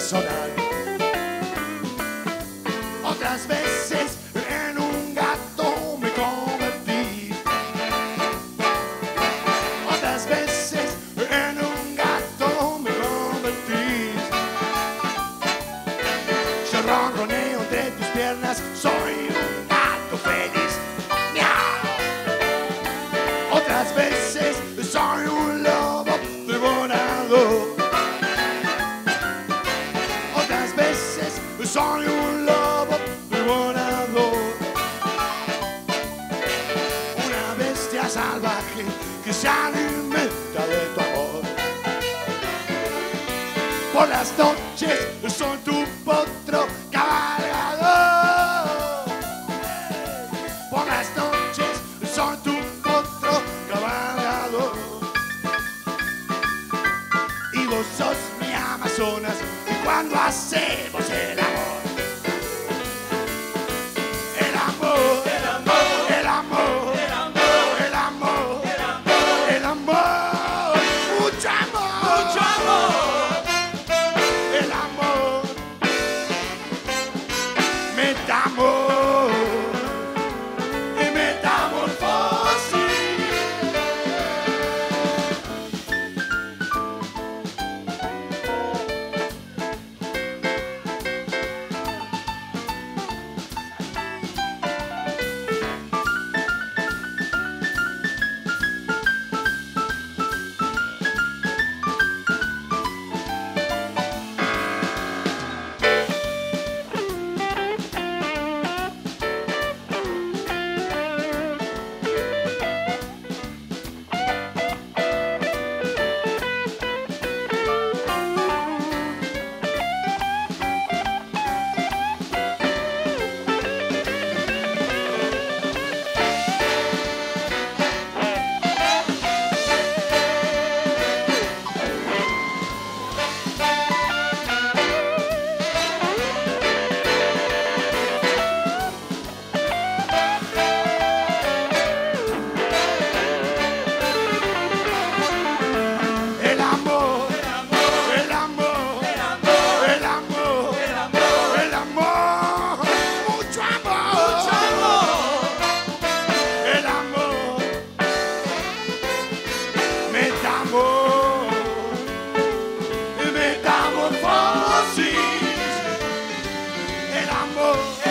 personal. Otras veces en un gato me convertí. Otras veces en un gato me convertí. Yo ronroneo entre tus piernas, soy un gato feliz. ¡Miau! Otras veces soy un lobo devorador. Otras veces soy un lobo devorador. Una bestia salvaje que se alimenta de tu amor. Por las noches soy tu potro cabalgador. Por las noches soy tu potro cabalgador. Y vos sos mi Amazonas cuando hacemos el amor. El amor, el amor, el amor, el amor, el amor, el amor, el amor, mucho amor, mucho amor. El amor, metamor, y metamorfosis. Metamorfosis, el amor.